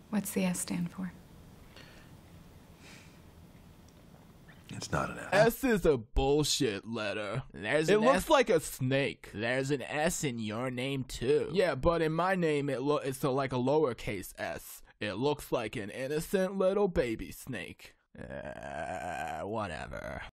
What's the S stand for? It's not an S. S is a bullshit letter. It looks like a snake. There's an S in your name too. Yeah, but in my name it's like a lowercase s. It looks like an innocent little baby snake. Whatever.